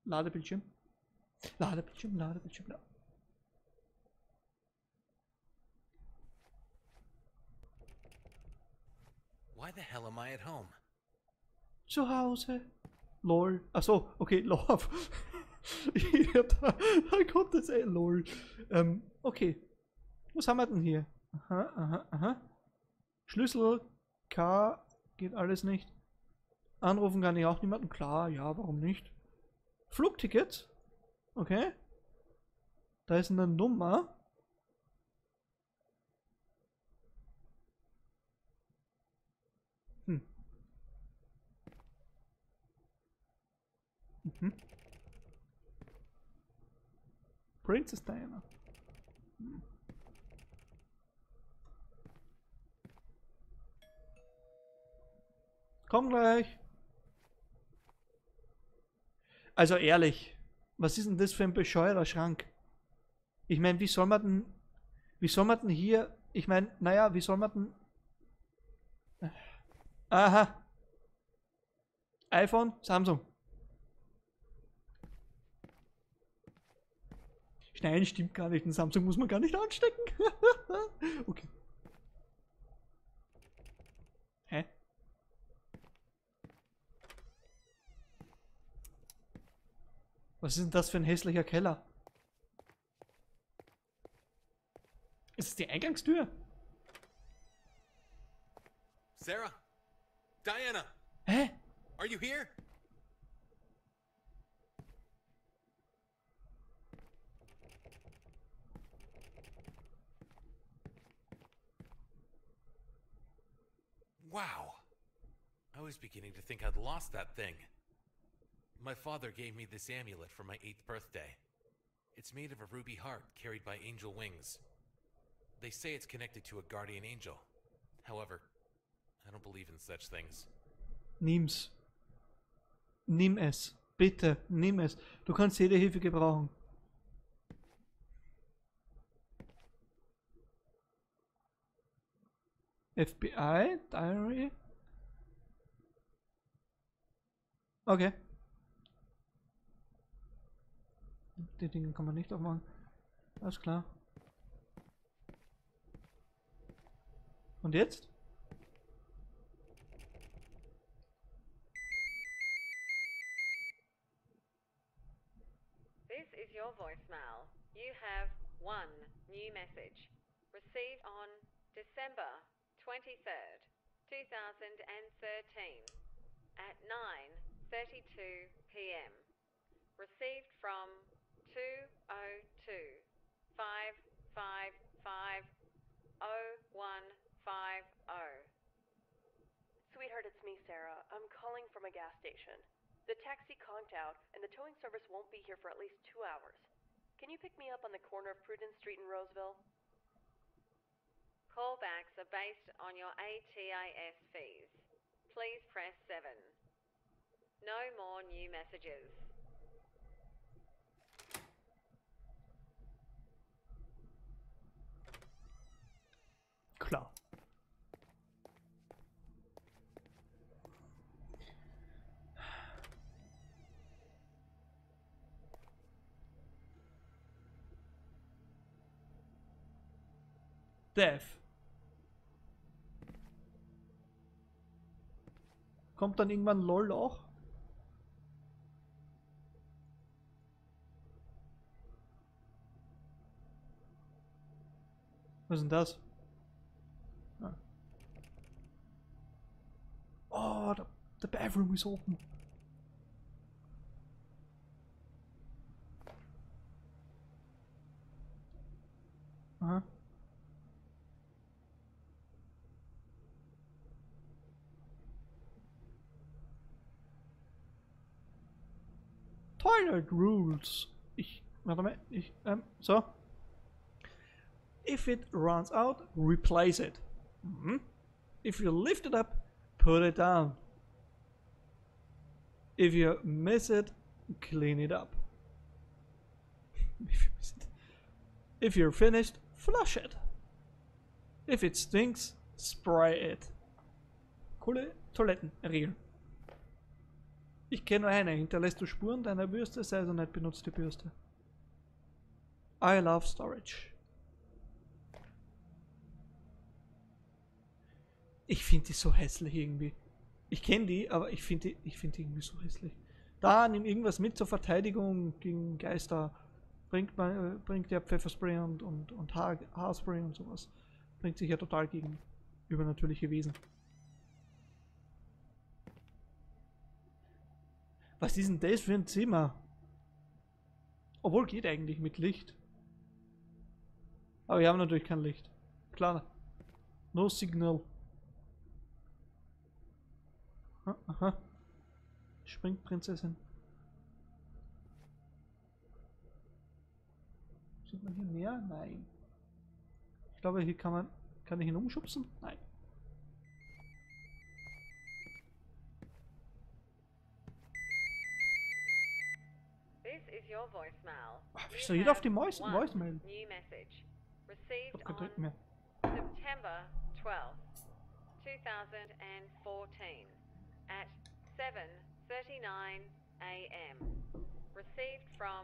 Ladebildschirm. Ladebildschirm, Ladebildschirm. Why the hell am I at home? Zu Hause. Lol. Achso, okay, Love. Da kommt das lol. Okay. Was haben wir denn hier? Aha, aha, aha. Schlüssel K geht alles nicht. Anrufen kann ich auch niemanden. Klar, ja, warum nicht? Flugticket. Okay. Da ist eine Nummer. Hm. Mhm. Princess Diana. Hm. Komm gleich. Also ehrlich, was ist denn das für ein bescheuerter Schrank? Ich meine, wie soll man denn hier, ich meine, naja, wie soll man denn... Aha. iPhone, Samsung. Nein, stimmt gar nicht. Ein Samsung muss man gar nicht anstecken. Okay. Hä? Was ist denn das für ein hässlicher Keller? Ist es die Eingangstür? Sarah? Diana? Hä? Are you here? Wow. I was beginning to think I'd lost that thing. My father gave me this amulet for my 8th birthday. It's made of a ruby heart carried by angel wings. They say it's connected to a guardian angel. However, I don't believe in such things. Nimm's. Nimm es. Bitte, nimm es. Du kannst jede Hilfe gebrauchen. FBI? Diary? Okay. Die Dinge kann man nicht aufmachen. Alles klar. Und jetzt? This is your voicemail. You have one new message. Received on December 23rd, 2013 at 9:32 p.m. Received from 202-555-0150. Sweetheart, it's me, Sarah. I'm calling from a gas station. The taxi conked out, and the towing service won't be here for at least 2 hours. Can you pick me up on the corner of Prudence Street and Roseville? Callbacks are based on your ATIS fees. Please press 7. No more new messages. Klar. Death. Kommt dann irgendwann LOL auch? Was ist denn das? Ah. Oh, the bathroom is open. Aha. Toilet rules. Warte mal, so. If it runs out, replace it. If you lift it up, put it down. If you miss it, clean it up. If you're finished, flush it. If it stinks, spray it. Coole Toilettenregeln. Ich kenne nur eine. Hinterlässt du Spuren deiner Bürste, sei so nett, benutzt die Bürste. I love storage. Ich finde die so hässlich irgendwie. Ich kenne die, aber ich finde die irgendwie so hässlich. Da nimm irgendwas mit zur Verteidigung gegen Geister. Bringt ja Pfefferspray und Haarspray und sowas. Bringt sich ja total gegen übernatürliche Wesen. Was ist denn das für ein Zimmer? Obwohl geht eigentlich mit Licht. Aber wir haben natürlich kein Licht. Klar. No signal. Aha. Springt Prinzessin. Sieht man hier mehr? Nein. Ich glaube, hier kann ich ihn umschubsen? Nein. This is your voicemail. Wieso jeder auf die Voicemail? New message. Received Ich hab kein Trick on mehr. September 12th, 2014 at 7:39 a.m. Received from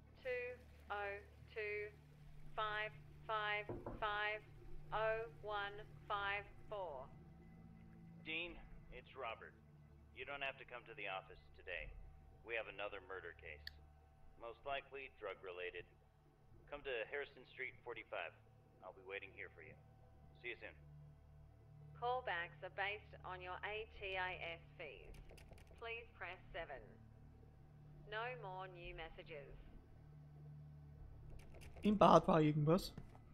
202-555-0154. Dean, it's Robert. You don't have to come to the office today. We have another murder case. Most likely drug-related. Come to Harrison Street 45. I'll be waiting here for you. See you soon. Callbacks are based on your ATIS fees. Please press 7. No more new messages. Im Bad war irgendwas.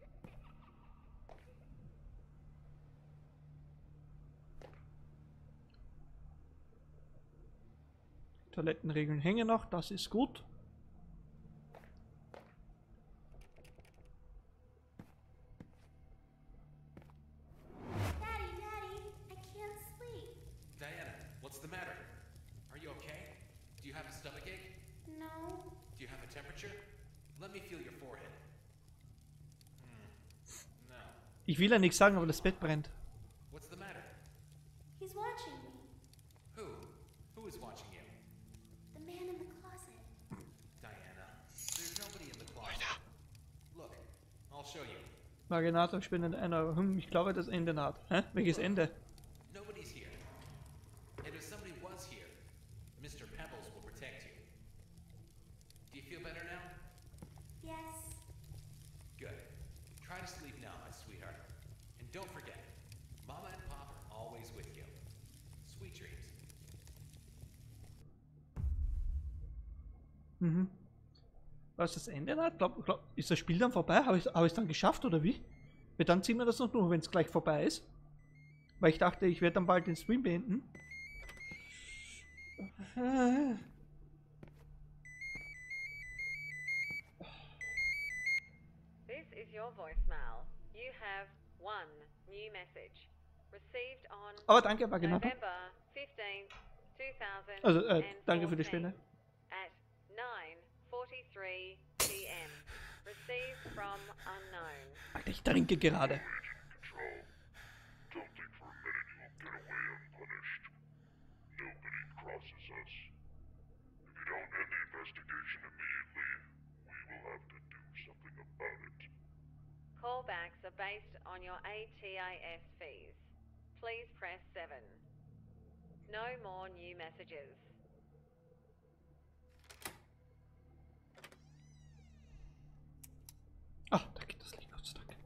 Toilettenregeln hängen noch, das ist gut. Daddy, I can't sleep. Diana, what's the matter? Are you okay? Do you have a stomachache? No. Do you have a temperature? Let me feel your forehead. No. Ich will ja nichts sagen, aber das Bett brennt. What's the matter? He's watching me. Who? Who is watching you? The man in the closet. Diana, there's nobody in the closet. Look, I'll show you. Marinator spendet einer. Ich glaube, das Ende naht. Hä? Welches Ende? Nobody's here. And if somebody was here, Mr. Pebbles will protect you. Do you feel better now? Yes. Good. Try to sleep now, my sweetheart. And don't forget, Mama and Pop are always with you. Sweet dreams. Mhm. Was ist das Ende naht? Ist das Spiel dann vorbei? Habe ich es dann geschafft oder wie? Weil dann ziehen wir das noch nur, wenn es gleich vorbei ist. Weil ich dachte, ich werde dann bald den Stream beenden. This is your voicemail. You have one new message. Received on Aber danke, Marinator. November 15th, 2014 Also, danke für die Spende. at 9:43 p.m. Received from unknown. Alter, ich trinke gerade. Don't think for a minute you'll get away unpunished. Nobody crosses us. If you don't end the investigation immediately, we will have to do something about it. Callbacks are based on your ATIS fees. Please press 7. No more new messages. Ah, da geht das Licht, Gott sei Dank.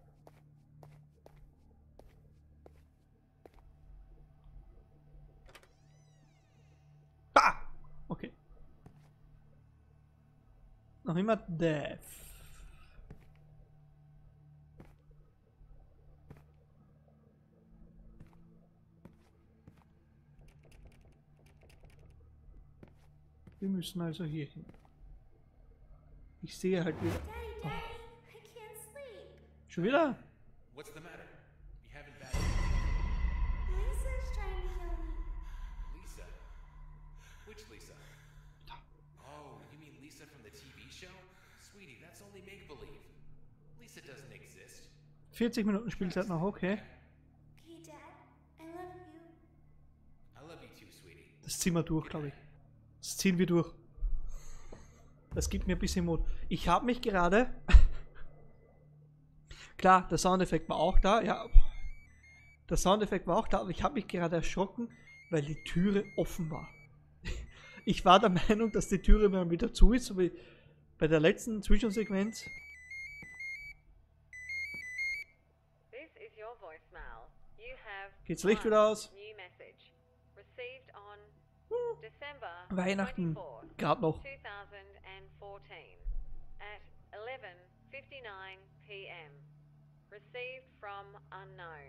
Ah! Okay. Noch immer Death. Wir müssen also hier hin. Ich sehe halt wieder. Daddy, I can't sleep. Schon wieder? What's the matter? You having bad Lisa's trying to kill me. Lisa? Which Lisa? Oh, you mean Lisa from the TV show? Sweetie, that's only make-believe. Lisa doesn't exist. 40 Minuten Spielzeit noch, okay. Okay, Dad, I love you. I love you too, sweetie. Das Zimmer durch, glaube ich. Das ziehen wir durch. Das gibt mir ein bisschen Mut. Ich habe mich gerade... Klar, der Soundeffekt war auch da, ja. Der Soundeffekt war auch da, aber ich habe mich gerade erschrocken, weil die Türe offen war. Ich war der Meinung, dass die Türe mal wieder zu ist, so wie bei der letzten Zwischensequenz. This is your voicemail. You have Geht's Licht one wieder aus? new message. Received on December Weihnachten 24th, gerade noch. 2014 at 11:59 p.m. Received from unknown.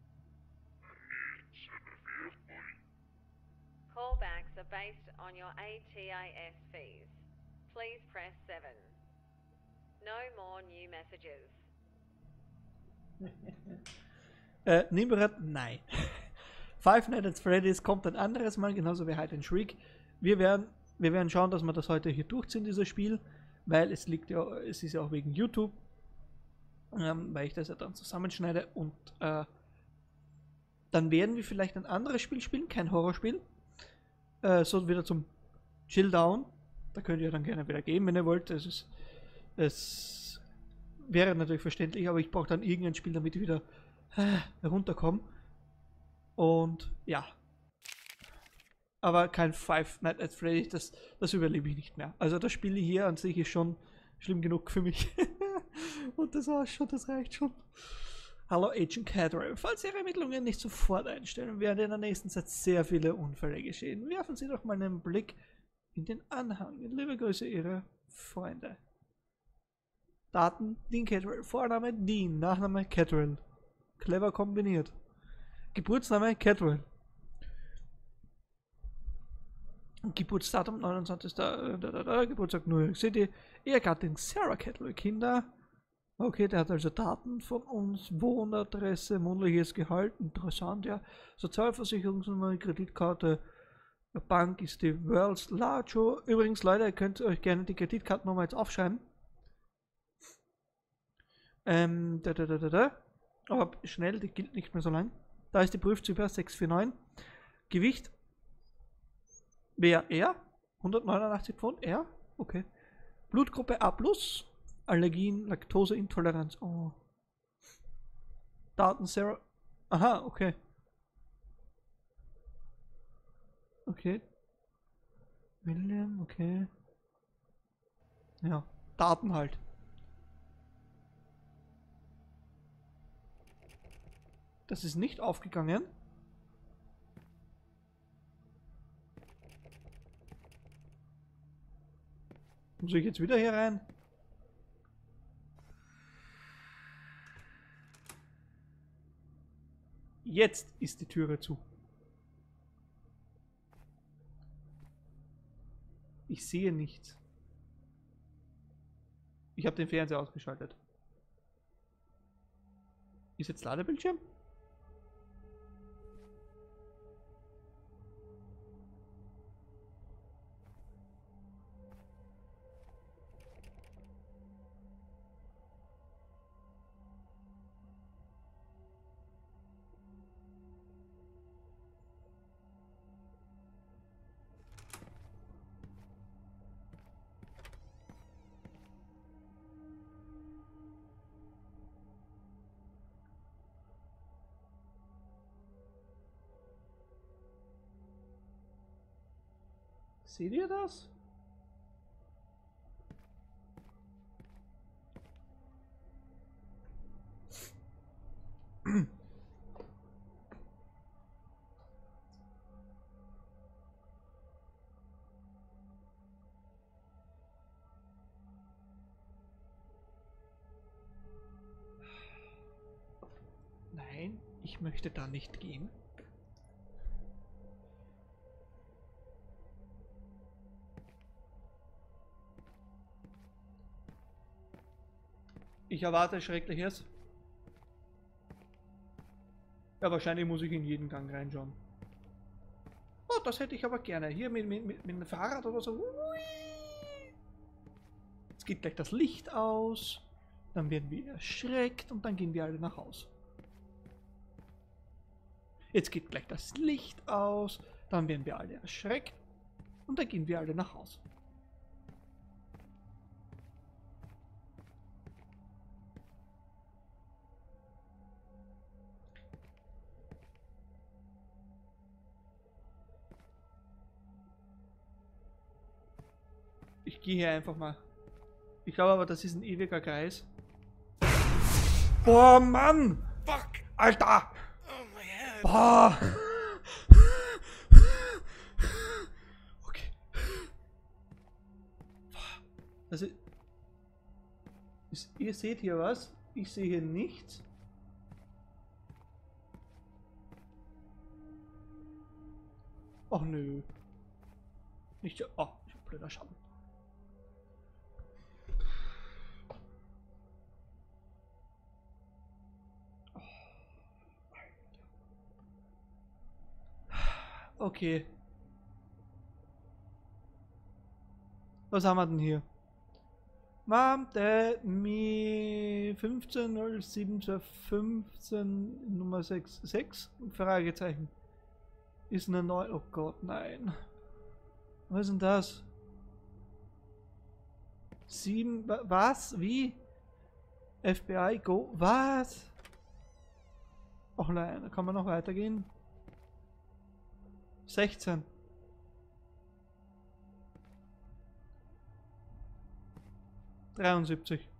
Callbacks are based on your ATIS fees. Please press 7. No more new messages. Nimrod, nein. Five Nights at Freddy's kommt ein anderes Mal, genauso wie Hide and Shriek. Wir werden schauen, dass wir das heute hier durchziehen, dieses Spiel, weil es ist ja auch wegen YouTube, weil ich das ja dann zusammenschneide und dann werden wir vielleicht ein anderes Spiel spielen, kein Horrorspiel, so wieder zum Chill Down. Da könnt ihr dann gerne wieder gehen, wenn ihr wollt. Es wäre natürlich verständlich, aber ich brauche dann irgendein Spiel, damit ich wieder herunterkomme. Und ja. Aber kein Five Nights at Freddy's, das überlebe ich nicht mehr. Also das Spiel hier an sich ist schon schlimm genug für mich. Und das war's schon, das reicht schon. Hallo Agent Cadwell. Falls Ihre Ermittlungen nicht sofort einstellen, werden in der nächsten Zeit sehr viele Unfälle geschehen. Werfen Sie doch mal einen Blick in den Anhang. Liebe Grüße, Ihre Freunde. Daten: Dean Cadwell. Vorname Dean, Nachname Cadwell. Clever kombiniert. Geburtsname Cadwell. Geburtsdatum 29. Geburtstag New York City. Ehegattin Sarah Cadwell. Kinder. Okay, der hat also Daten von uns. Wohnadresse, monatliches Gehalt. Interessant, ja. Sozialversicherungsnummer, Kreditkarte. Bank ist die Wells Fargo. Übrigens, Leute, ihr könnt euch gerne die Kreditkartennummer jetzt aufschreiben. Aber schnell, die gilt nicht mehr so lang. Da ist die Prüfzyper 649. Gewicht. Wer? Er? 189 Pfund? Er? Okay. Blutgruppe A+. Allergien, Laktoseintoleranz. Oh. Daten Sarah. Aha, okay. Okay. William, okay. Ja, Daten halt. Das ist nicht aufgegangen. Muss ich jetzt wieder hier rein? Jetzt ist die Türe zu. Ich sehe nichts. Ich habe den Fernseher ausgeschaltet. Ist jetzt Ladebildschirm? Seht ihr das? Nein, ich möchte da nicht gehen. Ich erwarte Schreckliches. Ja, wahrscheinlich muss ich in jeden Gang reinschauen. Oh, das hätte ich aber gerne. Hier mit einem Fahrrad oder so. Jetzt geht gleich das Licht aus. Dann werden wir erschreckt und dann gehen wir alle nach Hause. Jetzt geht gleich das Licht aus. Dann werden wir alle erschreckt. Und Und dann gehen wir alle nach Hause. Ich gehe hier einfach mal. Ich glaube aber, das ist ein ewiger Kreis. Boah, Mann! Fuck! Alter! Oh, my head! Boah! Okay. Also, ihr seht hier was. Ich sehe hier nichts. Ach nö. Nicht so. Oh, blöder Schatten. Okay. Was haben wir denn hier? Mom, Dad, Me 150715 Nummer 66? Fragezeichen. Ist eine neue. Oh Gott, nein. Was ist denn das? 7. Was? Wie? FBI, go. Was? Ach nein, da kann man noch weitergehen. 16. (73)